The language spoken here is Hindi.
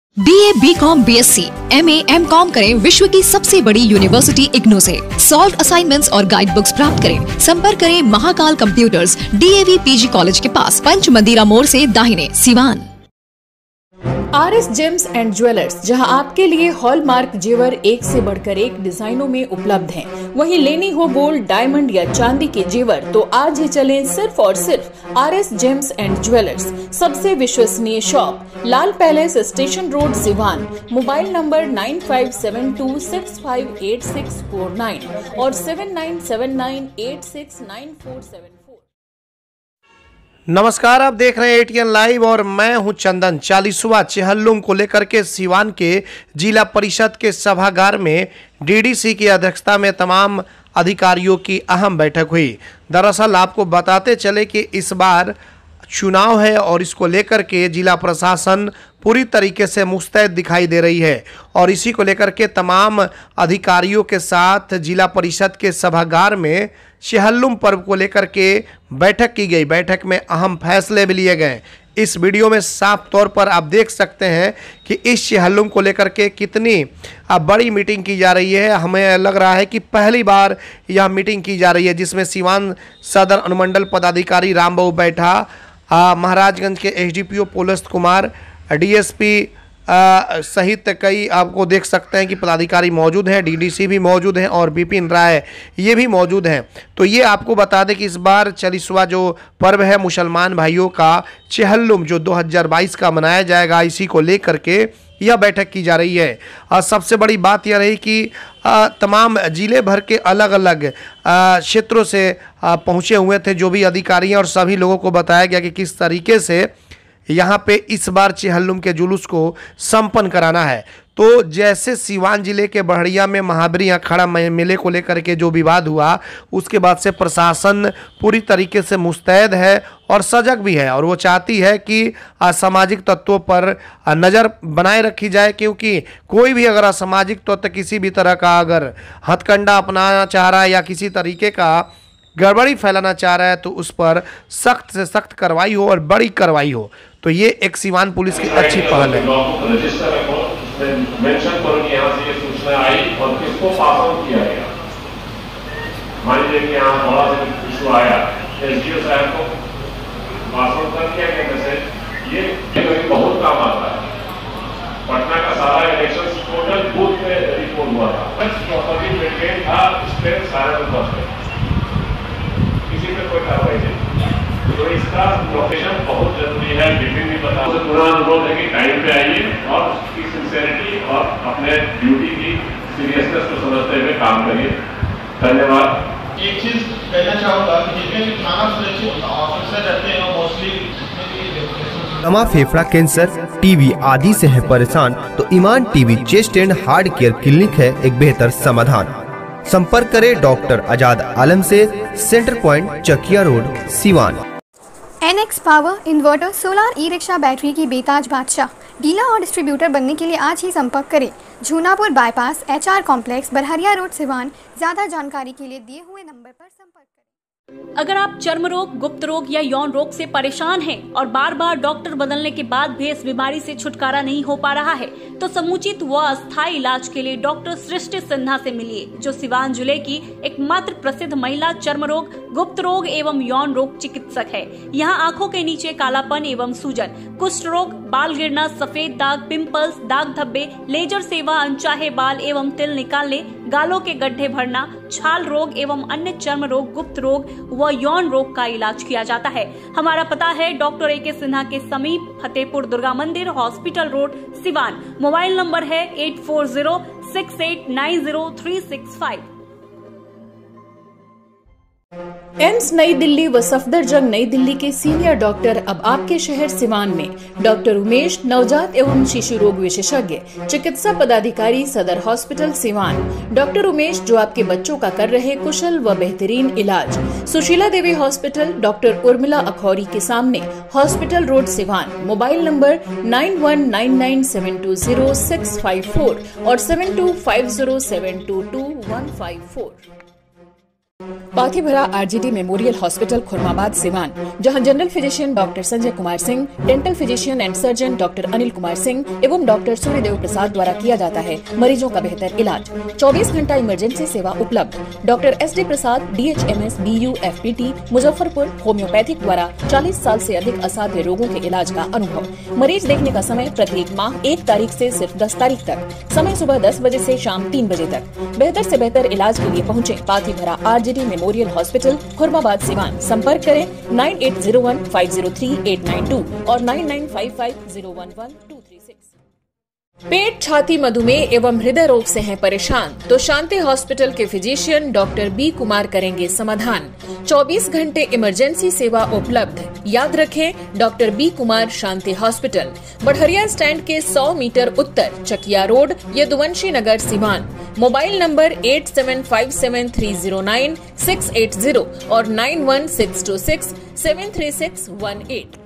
BA, BCom, BSc, MA, MCom करें विश्व की सबसे बड़ी यूनिवर्सिटी इग्नू से। सॉल्व असाइनमेंट्स और गाइड बुक्स प्राप्त करें। संपर्क करें Mahakal computers, DAV PG college के पास, पंच मंदिरा मोड़ से दाहिने, Siwan. RS gems and jewellers, जहां आपके लिए हॉलमार्क जेवर एक से बढ़कर एक डिजाइनों में उपलब्ध हैं। वहीं लेनी हो गोल्ड, डायमंड या चांदी के जेवर तो आज ही चलें सिर्फ और सिर्फ RS जेम्स एंड ज्वेलर्स। सबसे विश्वसनीय shop, Lal palace, station road, Siwan. Mobile number 9572658649 और 7979869474। नमस्कार, आप देख रहे हैं ATN लाइव और मैं हूं चंदन। 40वां चेहल्लुम को लेकर के सिवान के जिला परिषद के सभागार में DDC की अध्यक्षता में तमाम अधिकारियों की अहम बैठक हुई। दरअसल आपको बताते चले कि इस बार चुनाव है और इसको लेकर के जिला प्रशासन पूरी तरीके से मुस्तैद दिखाई दे रही है और इसी को लेकर के तमाम अधिकारियों के साथ जिला परिषद के सभागार में चेहल्लुम पर्व को लेकर के बैठक की गई। बैठक में अहम फैसले भी लिए गए। इस वीडियो में साफ तौर पर आप देख सकते हैं कि इस चेहल्लुम को लेकर के कितनी बड़ी मीटिंग की जा रही है। हमें लग रहा है कि पहली बार यह मीटिंग की जा रही है जिसमें सिवान सदर अनुमंडल पदाधिकारी रामबाबू बैठा, महाराजगंज के SDPO पुलस्त कुमार, DSP सहित कई आपको देख सकते हैं कि पदाधिकारी मौजूद हैं। DDC भी मौजूद हैं और बिपिन राय ये भी मौजूद हैं। तो ये आपको बता दें कि इस बार 40वां जो पर्व है मुसलमान भाइयों का चेहल्लुम जो 2022 का मनाया जाएगा, इसी को लेकर के यह बैठक की जा रही है। सबसे बड़ी बात यह रही कि तमाम जिले भर के अलग अलग क्षेत्रों से पहुँचे हुए थे जो भी अधिकारी हैं और सभी लोगों को बताया गया कि किस तरीके से यहाँ पे इस बार चेहल्लुम के जुलूस को संपन्न कराना है। तो जैसे सिवान जिले के बड़हरिया में महावीर अखाड़ा मेले को लेकर के जो विवाद हुआ, उसके बाद से प्रशासन पूरी तरीके से मुस्तैद है और सजग भी है और वो चाहती है कि असामाजिक तत्वों पर नज़र बनाए रखी जाए, क्योंकि कोई भी अगर असामाजिक तत्व किसी भी तरह का अगर हथकंडा अपनाना चाह रहा है या किसी तरीके का गड़बड़ी फैलाना चाह रहा है तो उस पर सख्त से सख्त कार्रवाई हो और बड़ी कार्रवाई हो। तो ये एक सिवान पुलिस की अच्छी पहल है। मेंशन करो कि यहाँ से ये सूचना आई और किसको पास आउट किया गया। मान लीजिए कि यहाँ थोड़ा सा इशू आया, SDO साहब को पास आउट कर दिया गया मैसेज। ये बहुत काम आता है। पटना का सारा इलेक्शन टोटल बूथ में रिपोर्ट हुआ था, प्रॉपर्टी मेंटेन था, स्ट्रेंथ सारे ऊपर थे, किसी पे कोई कार्रवाई नहीं। तो इसका लोकेशन बहुत जरूरी है। विपिन भी बता, पूरा अनुरोध है कि टाइम पे आइए और उसकी सिंसियरिटी और अपने ड्यूटी की सीरियसनेस को समझते हुए काम करिए। धन्यवाद। एक चीज कहना चाहूँगा कि जितने भी थाना सुरक्षित ऑफिसर रहते हैं वो मोस्टली दमा, फेफड़ा कैंसर, TB आदि से है परेशान तो Iman TB chest and heart care clinic है एक बेहतर समाधान। संपर्क करें डॉक्टर आजाद आलम से, centre point, Chakia road, Siwan. NX power inverter, solar, e-rickshaw, battery की बेताज बादशाह। डीलर और डिस्ट्रीब्यूटर बनने के लिए आज ही संपर्क करें। Jhunapur bypass, HR complex, Barharia road, Siwan. ज्यादा जानकारी के लिए दिए हुए नंबर पर संपर्क करें। अगर आप चर्म रोग, गुप्त रोग या यौन रोग से परेशान हैं और बार बार डॉक्टर बदलने के बाद भी इस बीमारी से छुटकारा नहीं हो पा रहा है, तो समुचित व अस्थायी इलाज के लिए डॉक्टर सृष्टि सिन्हा से मिलिए, जो सिवान जिले की एकमात्र प्रसिद्ध महिला चर्म रोग, गुप्त रोग एवं यौन रोग चिकित्सक है। यहाँ आंखों के नीचे कालापन एवं सूजन, कुष्ठ रोग, बाल गिरना, सफेद दाग, पिंपल्स, दाग धब्बे, लेजर सेवा, अनचाहे बाल एवं तिल निकालने, गालों के गड्ढे भरना, छाल रोग एवं अन्य चर्म रोग, गुप्त रोग व यौन रोग का इलाज किया जाता है। हमारा पता है डॉक्टर AK सिन्हा के समीप, फतेहपुर दुर्गा मंदिर, hospital road, Siwan. Mobile number है 8406890365। एम्स नई दिल्ली व सफदरजंग नई दिल्ली के सीनियर डॉक्टर अब आपके शहर सिवान में। डॉक्टर उमेश, नवजात एवं शिशु रोग विशेषज्ञ, चिकित्सा पदाधिकारी, सदर हॉस्पिटल, सिवान। डॉक्टर उमेश जो आपके बच्चों का कर रहे कुशल व बेहतरीन इलाज। सुशीला देवी हॉस्पिटल, डॉक्टर उर्मिला अखौरी के सामने, hospital road, Siwan. Mobile number 9199720654 और 7250722154। Pathibhara RGD memorial hospital Khurmabad Siwan, जहां general physician doctor Sanjay Kumar Singh, dental physician and surgeon doctor Anil Kumar Singh एवं डॉक्टर सूर्यदेव प्रसाद द्वारा किया जाता है मरीजों का बेहतर इलाज। 24 घंटा इमरजेंसी सेवा उपलब्ध। Doctor SD Prasad, DHMS, BU, FPT, Muzaffarpur homeopathic द्वारा 40 साल से अधिक असाध्य रोगों के इलाज का अनुभव। मरीज देखने का समय प्रत्येक माह 1 तारीख से सिर्फ 10 तारीख तक। समय सुबह 10 बजे से शाम 3 बजे तक। बेहतर से बेहतर इलाज के लिए पहुँचे Pathibhara RGD memorial hospital Khurmabad Siwan. संपर्क करें 9801503892 और 9955011236। पेट, छाती, मधुमेह एवं हृदय रोग से हैं परेशान तो शांति हॉस्पिटल के फिजिशियन डॉक्टर B कुमार करेंगे समाधान। 24 घंटे इमरजेंसी सेवा उपलब्ध। याद रखें, doctor B Kumar, Shanti hospital, Barharia stand के 100 मीटर उत्तर, Chakia road, Yaduvanshi Nagar, Siwan. Mobile number 8757309680 और 916267361 8।